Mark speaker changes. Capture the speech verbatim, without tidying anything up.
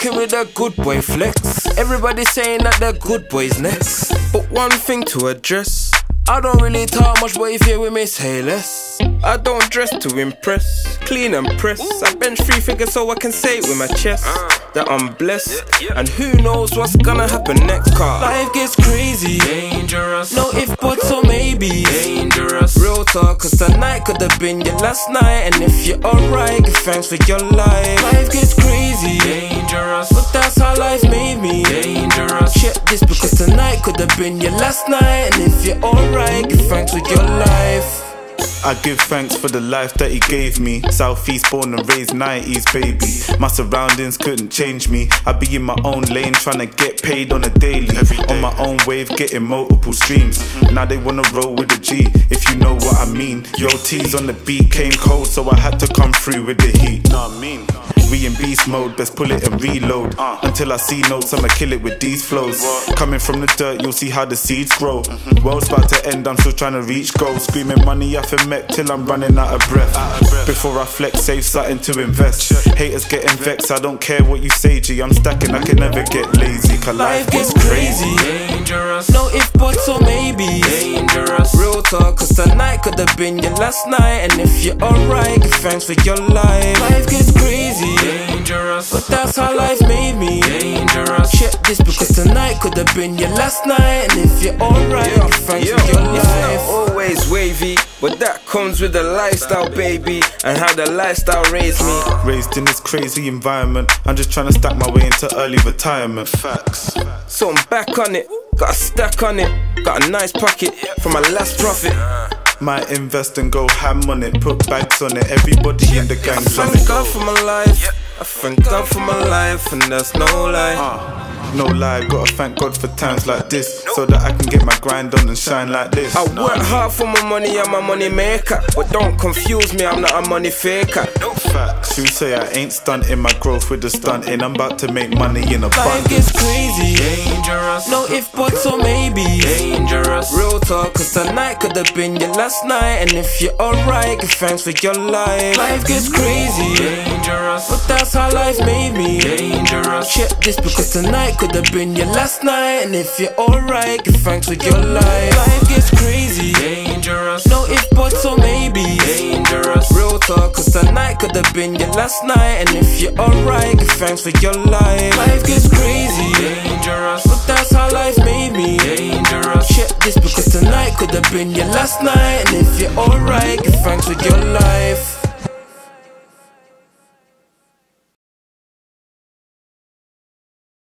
Speaker 1: rocking with a good boy flex. Everybody saying that the good boy's next. But one thing to address, I don't really talk much, but if you're with me, say less. I don't dress to impress, clean and press. I bench three figures so I can say it with my chest that I'm blessed. And who knows what's gonna happen next, car. Life gets crazy, dangerous. No if, buts or maybe, dangerous. Real talk, cause tonight could have been your last night. And if you're alright, give thanks for your life. Life gets crazy, dangerous. But that's how life made me, dangerous. Check this, because tonight could have been your last night. And if you're alright, give thanks for your life.
Speaker 2: I give thanks for the life that he gave me. Southeast born and raised, nineties baby. My surroundings couldn't change me. I be in my own lane trying to get paid on a daily. On my own wave getting multiple streams. Now they wanna roll with a G, if you know what I mean. Yo, T's on the beat came cold, so I had to come through with the heat. Know what I mean? We in beast mode, best pull it and reload. uh, Until I see notes, I'ma kill it with these flows. Coming from the dirt, you'll see how the seeds grow. World's about to end, I'm still trying to reach goals. Screaming money off a mech till I'm running out of breath. Before I flex, save something to invest. Haters getting vexed, I don't care what you say, G. I'm stacking, I can never get lazy. Cause
Speaker 1: life gets crazy, dangerous. No if, buts or maybe, dangerous. Real talk, cause tonight could have been your last night. And if you're alright, give thanks for your life. Life gets crazy, dangerous. But that's how life made me, dangerous. Check this, because tonight could have been your last night. And if you're alright, yeah, give thanks yeah. for your life. It's not always wavy, but that comes with the lifestyle, baby. And how the lifestyle raised me.
Speaker 2: Raised in this crazy environment, I'm just trying to stack my way into early retirement. Facts.
Speaker 1: So I'm back on it, got a stack on it. Got a nice pocket from my last profit.
Speaker 2: Might invest and go ham on it, put bags on it, everybody in the gang's on it.
Speaker 1: I thank God for my life, I thank God for my life, and that's no lie.
Speaker 2: uh. No lie, gotta thank God for times like this, so that I can get my grind on and shine like this.
Speaker 1: I work hard for my money, I'm a money maker. But don't confuse me, I'm not a money faker.
Speaker 2: Facts. You say I ain't stunting my growth with the stunting. I'm about to make money in abundance.
Speaker 1: Life gets crazy, dangerous. No if, buts or maybe, dangerous. Real talk, cause tonight could have been your last night. And if you're alright, give thanks for your life. Life gets crazy, dangerous. But that's how life made me, dangerous. Check this, because tonight could have been your last night. And if you're alright, give thanks for your life. Life gets crazy, dangerous. No if, buts or maybe, dangerous. Real talk, cause tonight could have been your last night. And if you're alright, give thanks for your life. Life gets crazy, dangerous. But that's how life made me, dangerous. Check this, because tonight could have been your last night. And if you're alright, give thanks for your life.